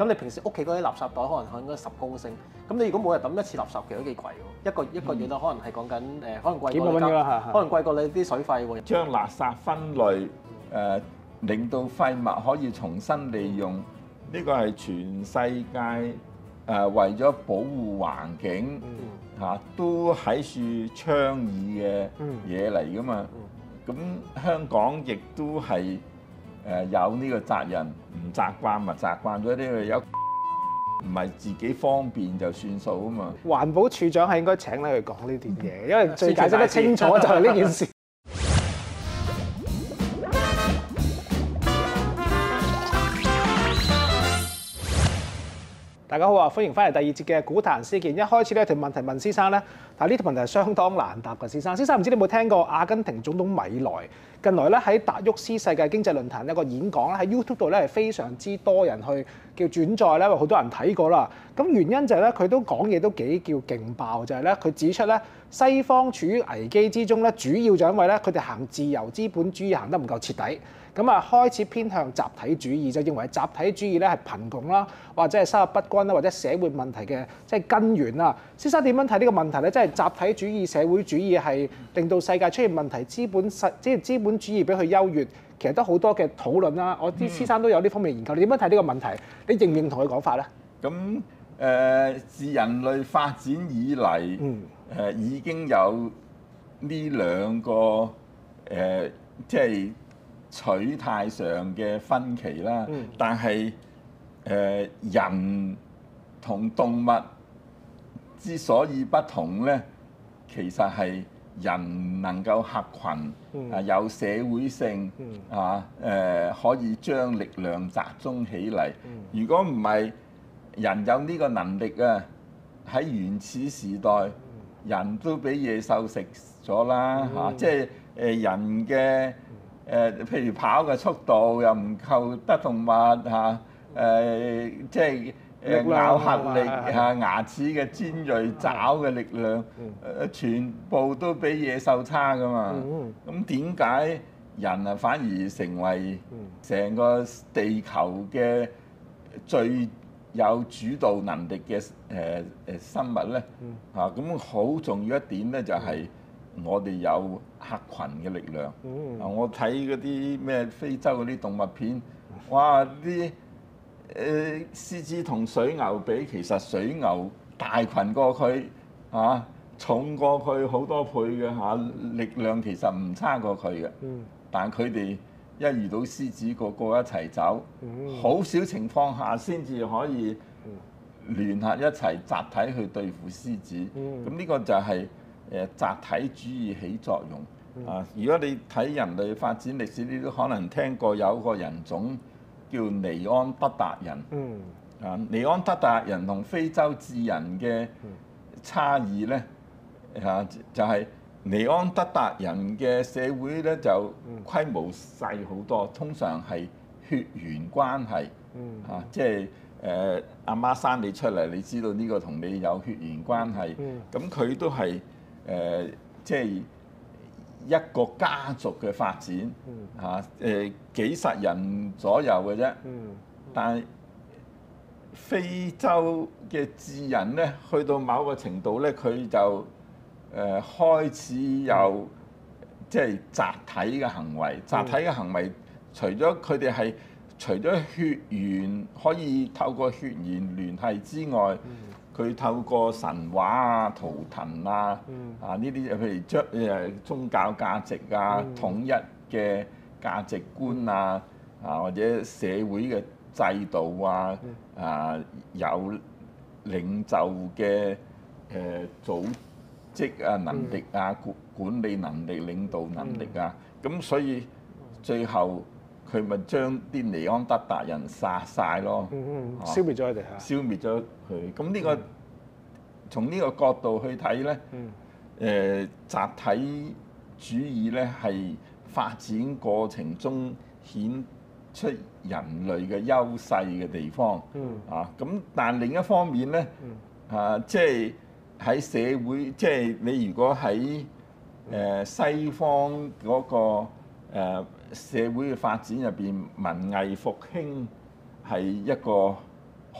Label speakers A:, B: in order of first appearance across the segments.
A: 咁你平時屋企嗰啲垃圾袋可能應該10公升，咁你如果每日抌一次垃圾，其實都幾貴喎。一個月都可能係講緊可能貴過
B: 幾百蚊㗎啦，
A: 可能貴過你啲水費喎。
C: 將垃圾分類令到廢物可以重新利用，呢個係全世界為咗保護環境都喺處倡議嘅嘢嚟㗎嘛。咁香港亦都係有呢個責任，唔習慣咪習慣咗呢個有，唔係自己方便就算數啊嘛。
B: 環保處長係應該請你去講呢段嘢，因為最解釋得清楚就係呢件事。大家好啊，歡迎翻嚟第二節嘅股壇思健。一開始呢條問題問先生咧，但係呢條問題係相當難答嘅。先生唔知你有冇聽過阿根廷總統米萊近來咧喺達沃斯世界經濟論壇一個演講咧，喺 YouTube 度咧係非常之多人去叫轉載咧，好多人睇過啦。咁原因就係咧，佢都講嘢都幾叫勁爆，就係咧佢指出咧西方處於危機之中咧，主要就因為咧佢哋行自由資本主義行得唔夠徹底。咁啊，開始偏向集體主義，就認為集體主義咧係貧窮啦，或者係收入不均啦，或者社會問題嘅即係根源啊。先生點樣睇呢個問題咧？即係集體主義、社會主義係令到世界出現問題，資本主義比佢優越，其實都好多嘅討論啦。我啲先生都有呢方面研究，你點樣睇呢個問題？你認唔認同佢講法咧？
C: 咁自人類發展以嚟，已經有呢兩個即係取態上嘅分歧啦，但係人同動物之所以不同咧，其實係人能夠合群，有社會性可以將力量集中起嚟。如果唔係人有呢個能力啊，喺原始時代人都俾野獸食咗啦嚇，即係人嘅。譬如跑嘅速度又唔夠得動物即係咬合力牙齒嘅尖鋭爪嘅力量，全部都比野獸差㗎嘛。咁點解人反而成為成個地球嘅最有主導能力嘅生物咧？咁好重要一點咧就係我哋有合群嘅力量。我睇嗰啲咩非洲嗰啲動物片，哇！啲獅子同水牛比，其實水牛大群過佢重過佢好多倍嘅力量其實唔差過佢嘅。但佢哋一遇到獅子，個個一齊走，好少情況下先至可以聯合一齊集體去對付獅子。咁呢個就係集體主義起作用。如果你睇人類發展歷史，你都可能聽過有個人種叫尼安德達人。尼安德達人同非洲智人嘅差異咧，就係尼安德達人嘅社會咧就規模細好多，通常係血緣關係。即係阿媽生你出嚟，你知道呢個同你有血緣關係。咁佢都係即係一個家族嘅發展幾十人左右嘅啫。但係非洲嘅智人咧，去到某個程度咧，佢就開始有即係集體嘅行為。集體嘅行為，除咗佢哋係除咗血緣可以透過血緣聯繫之外，佢透過神話圖騰呢啲，譬如宗教價值統一嘅價值觀或者社會嘅制度有領袖嘅組織能力管理能力、領導能力咁所以最後佢咪將啲尼安德達人殺晒咯，
B: 消滅咗佢哋
C: 消滅咗佢。咁呢個從呢個角度去睇咧，集體主義咧係發展過程中顯出人類嘅優勢嘅地方。咁但另一方面咧，即係喺社會，即係你如果喺西方嗰個社會嘅發展入邊，文藝復興係一個好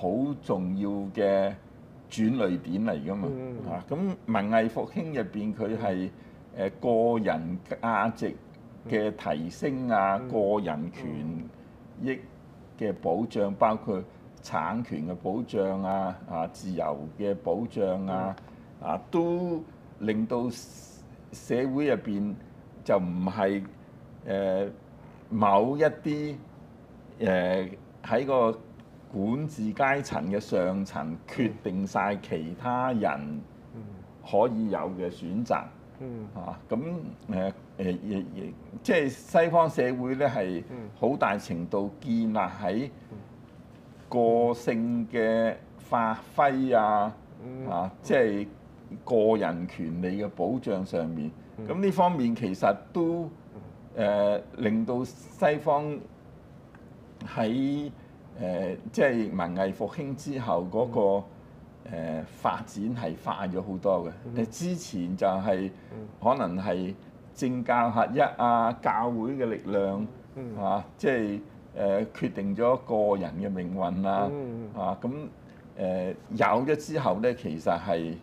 C: 好重要嘅轉捩點嚟㗎嘛。咁文藝復興入邊佢係個人價值嘅提升啊，個人權益嘅保障，包括產權嘅保障啊，自由嘅保障啊，都令到社會入邊就唔係某一啲喺個管治階層嘅上層決定晒其他人可以有嘅選擇。咁即係西方社會咧係好大程度建立喺個性嘅發揮即係個人權利嘅保障上面。咁呢方面其實都令到西方喺即係文藝復興之後嗰個發展係快咗好多嘅。之前就係可能係政教合一教會嘅力量即係決定咗個人嘅命運咁有咗之後咧，其實係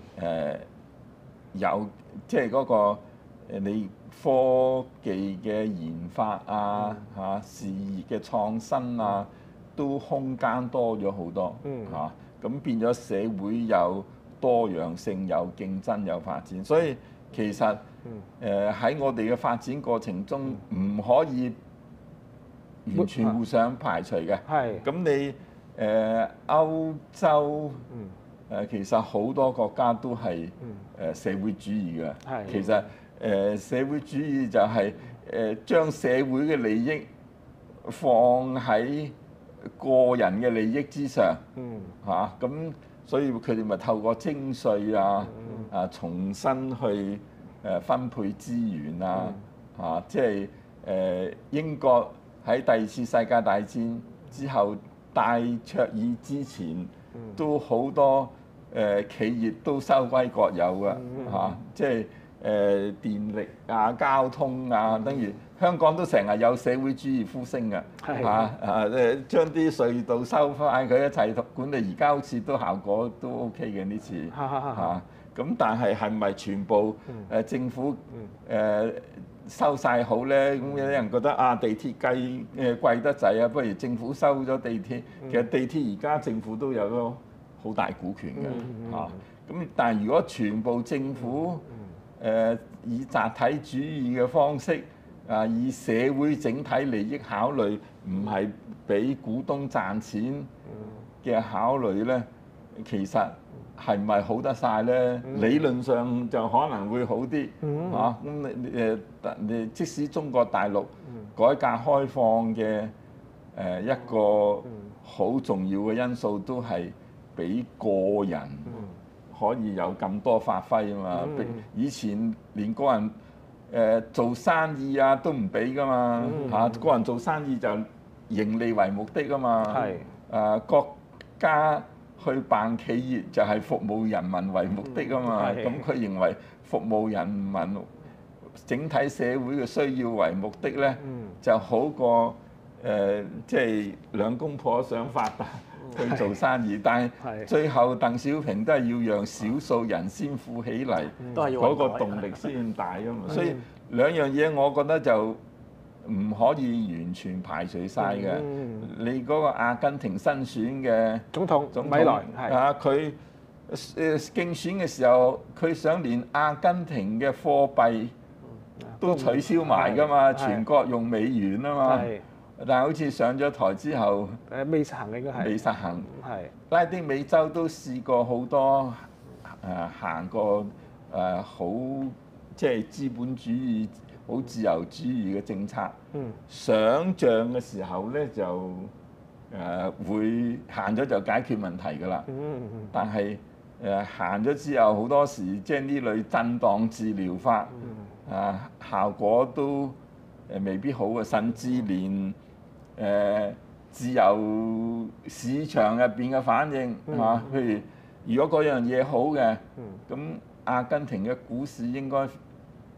C: 有即係嗰個你科技嘅研發事業嘅創新都空間多咗好多咁變咗社會有多樣性、有競爭、有發展，所以其實喺我哋嘅發展過程中唔可以完全互相排除嘅。咁你歐洲其實好多國家都係社會主義嘅。其實社會主義就係將社會嘅利益放喺個人嘅利益之上咁所以佢哋咪透過徵稅重新去分配資源即係英國喺第二次世界大戰之後，戴卓爾之前都好多企業都收歸國有嘅即係電力交通等於香港都成日有社會主義呼聲嘅將啲隧道收翻佢一齊管理，而家好似都效果都 OK 嘅呢次咁但係咪全部政府收晒好咧？咁有啲人覺得地鐵貴得滯不如政府收咗地鐵。其實地鐵而家政府都有個好大股權嘅咁但係如果全部政府以集體主義嘅方式以社會整體利益考慮，唔係俾股東賺錢嘅考慮咧，其實係唔係好得晒咧？理論上就可能會好啲咁你即使中國大陸改革開放嘅一個好重要嘅因素，都係俾個人可以有咁多發揮嘛。以前連個人做生意都唔俾噶嘛個人做生意就盈利為目的噶嘛國家去辦企業就係服務人民為目的噶嘛咁佢認為服務人民整體社會嘅需要為目的咧就好過即係兩公婆想發達去做生意，但係最後鄧小平都係要讓少數人先富起嚟，嗰個動力先大啊嘛。所以兩樣嘢我覺得就唔可以完全排除晒嘅。你嗰個阿根廷新選嘅
B: 總統米萊
C: 佢競選嘅時候，佢想連阿根廷嘅貨幣都取消埋㗎嘛，全國用美元啊嘛。但係好似上咗台之後，
B: 未實行嘅應該係
C: 未實行。拉丁美洲都試過好多行過好即係資本主義、好自由主義嘅政策。想像嘅時候咧就會行咗就解決問題㗎啦。但係行咗之後好多時即係呢類震盪治療法效果都未必好嘅，甚至連自由市場入邊嘅反應譬如如果嗰樣嘢好嘅，咁阿根廷嘅股市應該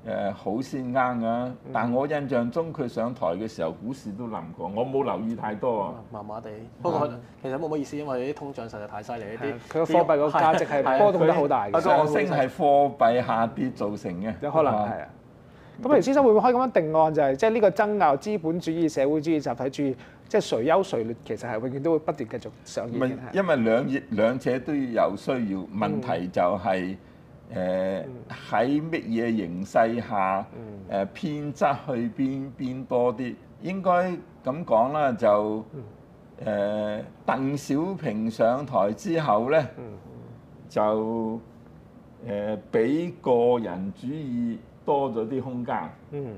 C: 好先啱㗎。但我印象中佢上台嘅時候，股市都冧過，我冇留意太多啊。
A: 麻麻地，不過其實冇乜意思，因為啲通脹實在太犀利，啲
B: 佢個貨幣個價值係波動得好大嘅。
C: 上升係貨幣下跌造成嘅，
B: 有可能係啊。咁譬如先生會唔會可以咁樣定案，就係即係呢個爭拗資本主義、社會主義、集體主義，即係誰優誰劣，其實係永遠都會不斷繼續上演嘅。
C: 因為兩者都有需要，問題就係喺乜嘢形勢下偏側去邊多啲？應該咁講啦，就鄧小平上台之後咧，就俾個人主義多咗啲空間。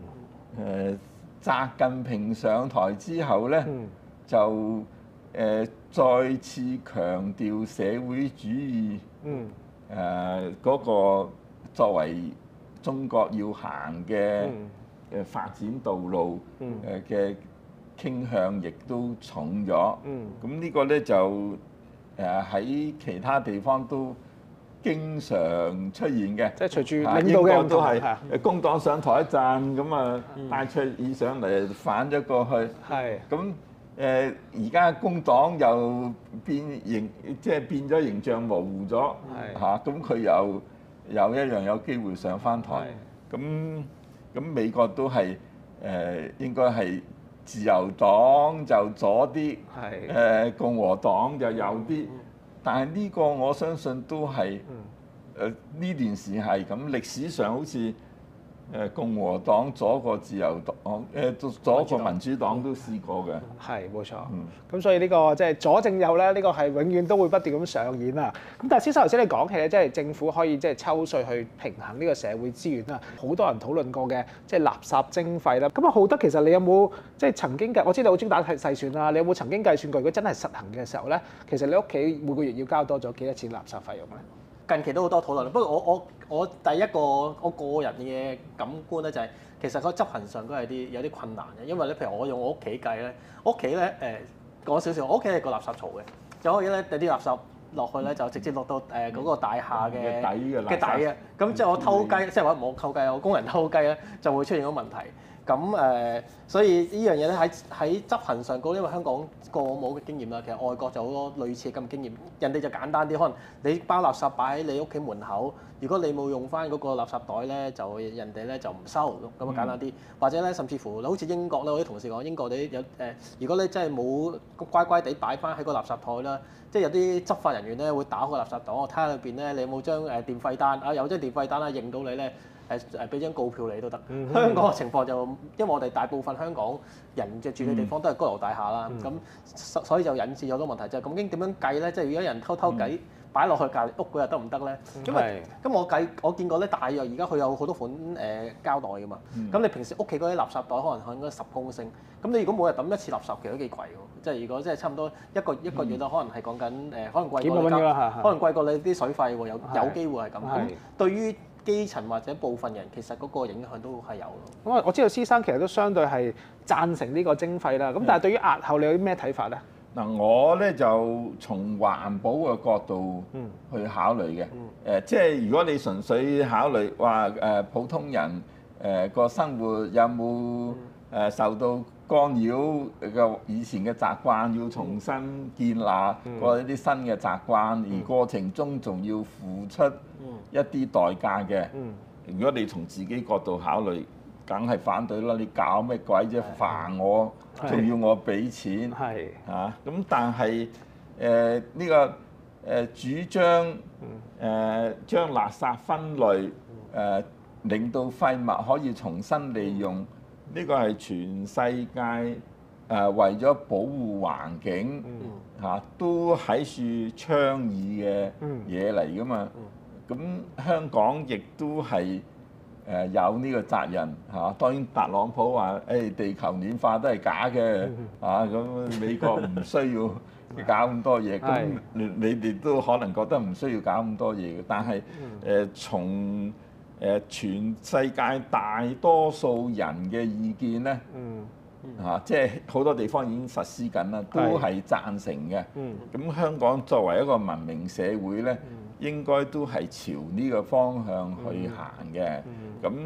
C: 習近平上台之後咧，就再次強調社會主義嗰個作為中國要行嘅發展道路嘅傾向，亦都重咗。咁呢個咧就喺其他地方都經常出現嘅，
B: 即係隨住領導嘅
C: 都係工黨上台一陣，咁啊戴卓爾上嚟反咗過去。
B: 係
C: 咁而家工黨又變形，即係變咗形象模糊咗嚇。咁佢又一樣有機會上翻台。咁美國都係應該係自由黨就左啲，共和黨就右啲。但係呢個我相信都係呢段時係咁，歷史上好似共和黨左過自由黨，左過民主黨都試過嘅。
B: 係冇錯。咁所以呢個即係左正右咧，呢個係永遠都會不斷咁上演啦。咁但係先生頭先你講起咧，即係政府可以即係抽稅去平衡呢個社會資源啦。好多人討論過嘅即係垃圾徵費啦。咁啊，浩德其實你有冇即係曾經計？我知道好精打細算啦。你有冇曾經計算過？如果真係實行嘅時候咧，其實你屋企每個月要交多咗幾多錢垃圾費用咧？
A: 近期都好多討論，不過我第一個我個人嘅感官咧就係、其實個執行上都係有啲困難嘅，因為咧譬如我用我屋企計咧，我屋企咧講少少，我屋企係個垃圾槽嘅，就可以咧有啲垃圾落去咧就直接落到嗰個大廈嘅底嘅，咁即係我偷雞，即係話冇偷雞，我工人偷雞咧就會出現個問題。咁所以呢樣嘢咧喺執行上高，因為香港個冇嘅經驗啦，其實外國就好多類似嘅咁經驗，人哋就簡單啲，可能你包垃圾擺喺你屋企門口，如果你冇用翻嗰個垃圾袋咧，就人哋咧就唔收，咁啊簡單啲。或者咧甚至乎好似英國咧，我啲同事講英國啲有如果你真係冇乖乖地擺翻喺個垃圾台啦，即係有啲執法人員咧會打開個垃圾袋，我睇下裏邊咧你有冇張電費單啊，有張電費單啦，認到你咧。俾張告票你都得。香港嘅情況就因為我哋大部分香港人嘅住嘅地方都係高樓大廈啦，咁所以就引致有好多問題。就係究竟點樣計咧？即係如果有人偷計擺落去隔離屋嗰日得唔得咧？因為咁我見過咧，大約而家佢有好多款膠袋㗎嘛。咁你平時屋企嗰啲垃圾袋可能應該10公升，咁你如果每日抌一次垃圾其實都幾貴喎。即係如果即係差唔多一個月啦，可能係講緊可能貴過你可能貴過你啲水費喎，有機會係咁。咁對於基層或者部分人其實嗰個影響都係有咯。
B: 咁我知道施生其實都相對係贊成呢個徵費啦。咁但係對於押後你有啲咩睇法咧？
C: 嗱，我咧就從環保嘅角度去考慮嘅。即係如果你純粹考慮話普通人個生活有冇受到干擾嘅以前嘅習慣，要重新建立過一啲新嘅習慣，而過程中仲要付出一啲代價嘅。如果你從自己角度考慮，梗係反對啦！你搞咩鬼啫？煩我，仲要我俾錢嚇？咁但係呢個主張將垃圾分類令到廢物可以重新利用。呢個係全世界為咗保護環境都喺處倡議嘅嘢嚟㗎嘛。咁香港亦都係有呢個責任嚇。當然特朗普話地球暖化都係假嘅咁美國唔需要搞咁多嘢。咁你哋都可能覺得唔需要搞咁多嘢嘅，但係從全世界大多數人嘅意見咧，即係好多地方已經實施緊啦，都係贊成嘅。咁香港作為一個文明社會咧，應該都係朝呢個方向去行嘅。咁唔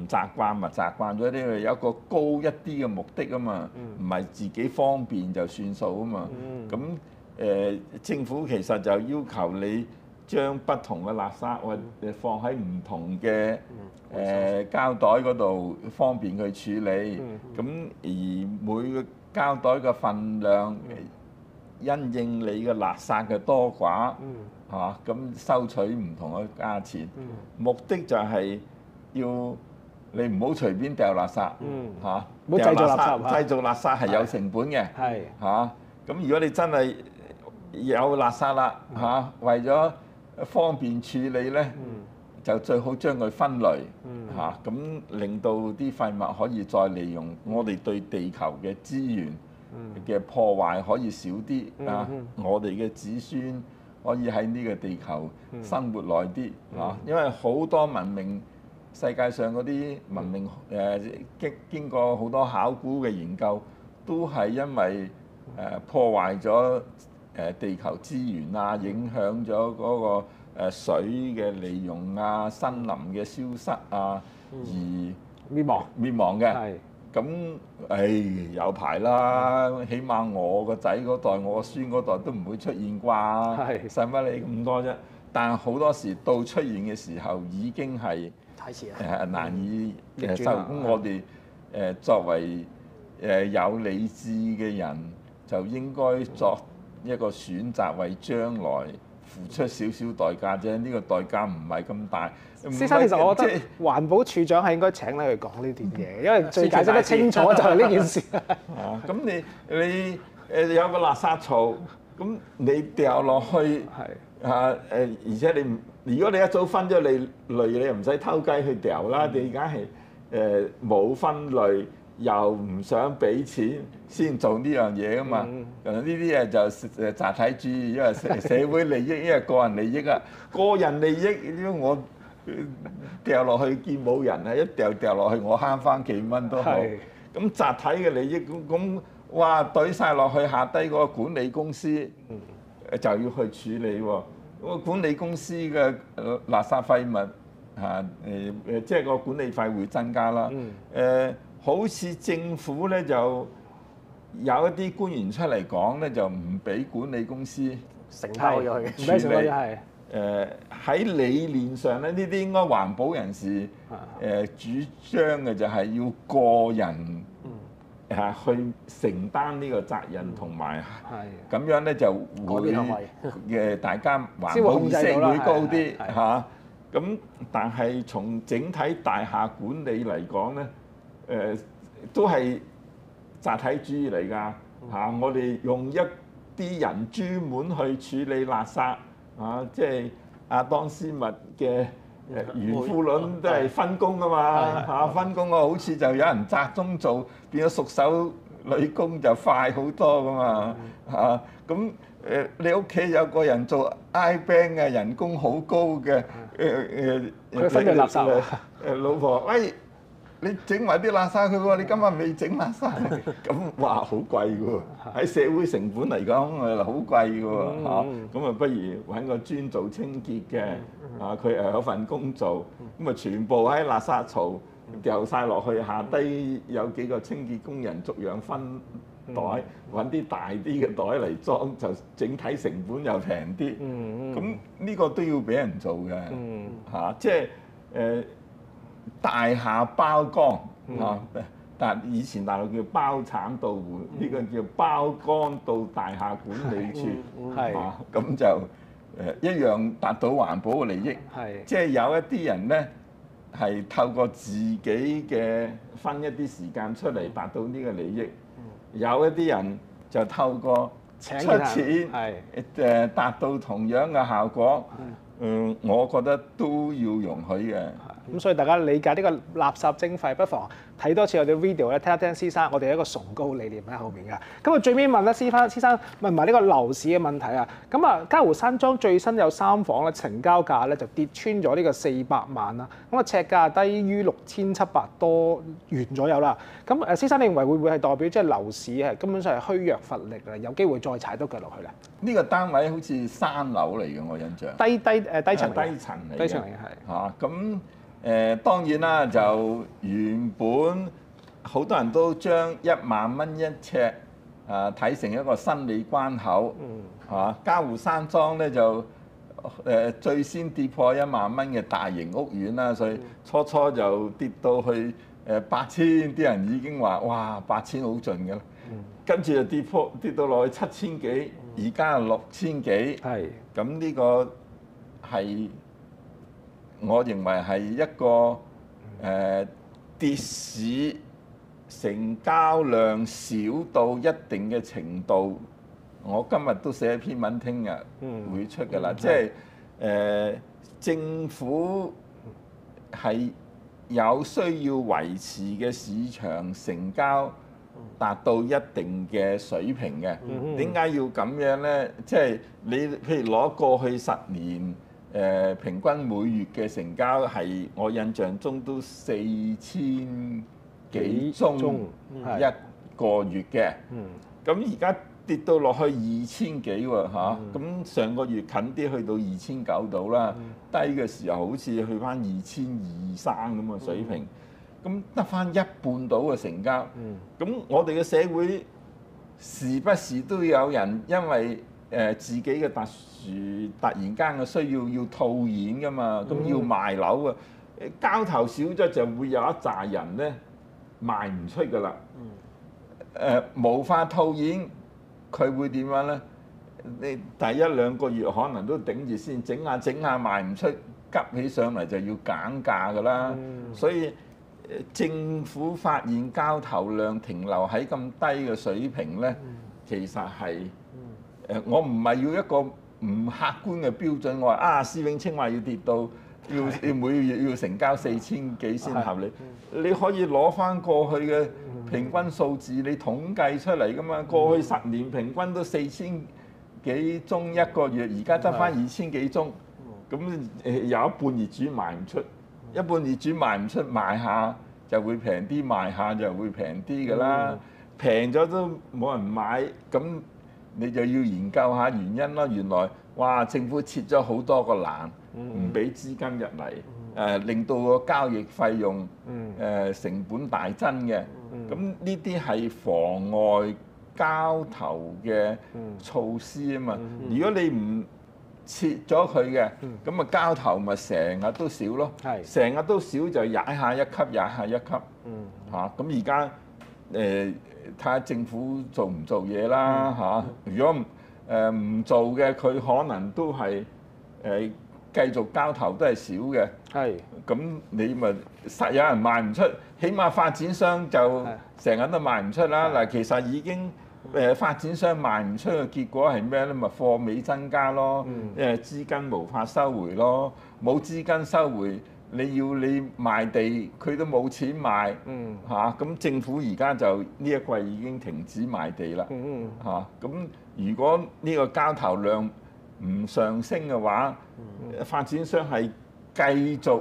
C: 唔習慣，咪習慣咗呢個有一個高一啲嘅目的啊嘛，唔係自己方便就算數啊嘛。咁政府其實就要求你將不同嘅垃圾或者放喺唔同嘅膠袋嗰度，方便佢處理。咁而每個膠袋嘅份量，因應你嘅垃圾嘅多寡，嚇咁收取唔同嘅價錢。目的就係要你唔好隨便掉垃圾，嚇。
B: 唔好製造垃圾。
C: 製造垃圾係有成本嘅，嚇。咁如果你真係有垃圾啦，嚇，為咗方便處理咧，就最好將佢分類，嚇，咁令到啲廢物可以再利用。我哋對地球嘅資源嘅破壞可以少啲啊！我哋嘅子孫可以喺呢個地球生活耐啲啊！因為好多文明，世界上嗰啲文明經過好多考古嘅研究，都係因為破壞咗地球資源啊，影響咗嗰個水嘅利用啊、森林嘅消失啊，而滅亡嘅。咁有排啦，起碼我個仔嗰代、我個孫嗰代都唔會出現啩，使乜理咁多啫？但係好多時到出現嘅時候已經係
A: 太遲啦，
C: 難以收。咁我哋作為有理智嘅人，就應該作一個選擇，為將來付出少少代價啫。呢個代價唔係咁大。
B: 先生，其實我覺得環保署長係應該請你去講呢段嘢，因為最解釋得清楚就係呢件事。
C: 咁你有個垃圾槽，咁你掉落去而且如果你一早分咗類，你又唔使偷雞去掉啦。你而家係冇分類，又唔想俾錢先做呢樣嘢噶嘛？呢啲嘢就集體主義，因為社會利益，因為個人利益啊。個人利益，因為我掉落去見冇人啊，一掉落去我慳翻幾蚊都好。咁集體嘅利益咁哇懟晒落去下低嗰個管理公司就要去處理喎。個管理公司嘅垃圾廢物即係個管理費會增加啦。好似政府咧就有一啲官員出嚟講咧，就唔俾管理公司
A: 承包咗佢嘅，
B: 唔俾承包咗係。
C: 喺理念上咧，呢啲應該環保人士主張嘅就係要個人去承擔呢個責任，同埋咁樣咧就會大家環保意識會高啲嚇。咁但係從整體大廈管理嚟講咧，都係集體主義嚟㗎嚇。我哋用一啲人專門去處理垃圾。即係亞當斯密嘅袁夫倫都係分工㗎嘛分工好似就有人集中做，變咗熟手女工就快好多㗎嘛咁你屋企有個人做 I-Bank 嘅，人工好高嘅
B: 佢分類垃圾
C: 老婆喂，你整埋啲垃圾佢喎，你今日未整垃圾，咁哇好貴㗎喎，喺社會成本嚟講好貴㗎喎咁啊不如揾個專做清潔嘅佢有份工做，咁啊全部喺垃圾槽掉晒落去，下低有幾個清潔工人逐樣分袋，揾啲大啲嘅袋嚟裝，就整體成本又平啲。咁呢個都要俾人做嘅即係大廈包乾但以前大陸叫包產到戶，呢個叫包乾到大廈管理處咁就一樣達到環保嘅利益。即係有一啲人咧係透過自己嘅分一啲時間出嚟達到呢個利益，有一啲人就透過出錢達到同樣嘅效果。我覺得都要容許嘅。
B: 咁所以大家理解呢個垃圾徵費，不妨睇多次我哋 video 咧，聽一聽先生，我哋有一個崇高理念喺後面㗎。咁啊最尾問咧，先生問埋呢個樓市嘅問題啊。咁啊嘉湖山莊最新有3房咧，成交價咧就跌穿咗呢個400萬啦。咁啊尺價低於6700多元左右啦。咁先生你認為會唔會係代表即係樓市係根本上係虛弱乏力啊？有機會再踩多腳落去咧？
C: 呢個單位好似3樓嚟嘅，我印象。
B: 低層嚟嘅。
C: 係咁當然啦，就原本好多人都將1萬蚊一尺睇成一個生理關口，嘉湖山莊咧就最先跌破1萬蚊嘅大型屋苑啦，所以初就跌到去8000，啲人已經話哇8000好盡㗎啦，跟住就跌到落去7000幾，而家係6000幾，咁呢個係我認為係一個跌市成交量少到一定嘅程度。我今日都寫一篇文，聽日會出㗎啦。即係政府係有需要維持嘅市場成交達到一定嘅水平嘅。點解要咁樣呢？即係你譬如攞過去10年平均每月嘅成交係我印象中都4000幾宗一個月嘅。咁而家跌到落去2000幾喎嚇，咁上個月近啲去到2900到啦，低嘅時候好似去翻2200、2300咁嘅水平，咁得翻一半到嘅成交。咁我哋嘅社會時不時都有人因為自己嘅特殊突然間嘅需要套現㗎嘛，咁要賣樓啊，交投少咗就會有一紮人咧賣唔出㗎啦。無法套現。佢會點樣呢？你第1、2個月可能都頂住先，整下賣唔出，急起上嚟就要減價㗎啦。所以政府發現交投量停留喺咁低嘅水平呢，其實係我唔係要一個唔客觀嘅標準。我話施永青話要跌到要每月要成交4000幾先合理。你可以攞翻過去嘅平均數字，你統計出嚟㗎嘛？過去10年平均都4000幾宗一個月，而家得翻2000幾宗，咁有一半業主賣唔出，一半業主賣唔出，賣下就會平啲，賣下就會平啲㗎啦。平咗都冇人買，咁你就要研究下原因啦。原來哇，政府設咗好多個欄，唔俾資金入嚟，令到個交易費用成本大增嘅。咁呢啲係妨礙交投嘅措施啊嘛。如果你唔切咗佢嘅，咁啊交投咪成日都少咯。成日都少就踩下一級，踩下一級。嚇，咁而家睇下政府做唔做嘢啦嚇。如果唔做嘅，佢可能都係繼續交投都係少嘅。咁你咪實有人賣唔出，起碼發展商就成日都賣唔出啦。嗱，其實已經發展商賣唔出嘅結果係咩咧？咪貨尾增加咯，資金無法收回咯，冇資金收回，你賣地佢都冇錢賣嚇。咁政府而家就呢一季已經停止賣地啦嚇。咁如果呢個交投量唔上升嘅話，發展商係繼續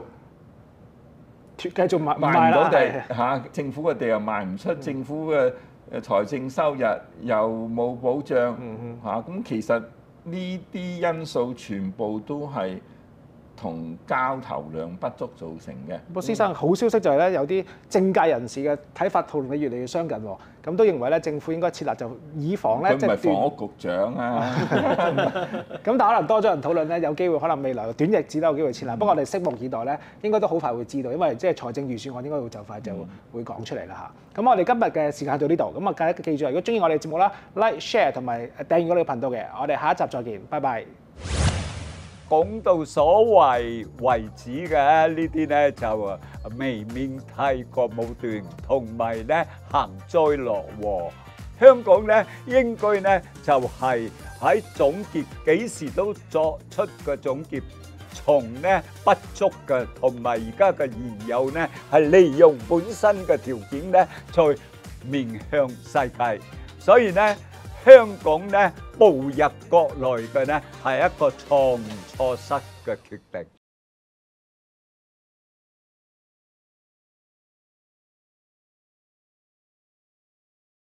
C: 賣唔到地嚇，政府嘅地又賣唔出，政府嘅財政收入又冇保障嚇，咁其實呢啲因素全部都係同交投量不足造成嘅。
B: 不過，施生好消息就係咧，有啲政界人士嘅睇法同你越嚟越相近喎。咁都認為咧，政府應該設立就以防咧，
C: 佢唔係房屋局長啊。
B: 咁但可能多咗人討論咧，有機會可能未來短日子都有機會設立。不過我哋拭目以待咧，應該都好快會知道，因為即係財政預算案應該會就快就會講出嚟啦嚇。咁我哋今日嘅時間到呢度，咁啊記住，如果中意我哋節目啦 ，like、share 同埋訂閱我哋嘅頻道嘅，我哋下一集再見，拜拜。
D: 講到所謂為止嘅呢啲咧，就未免太過武斷，同埋咧幸災樂禍。香港咧應該咧就係喺總結幾時都作出個總結，從咧不足嘅同埋而家嘅現有咧係利用本身嘅條件咧，再面向世界。所以咧香港咧步入國內嘅咧係一個錯誤錯失嘅決定。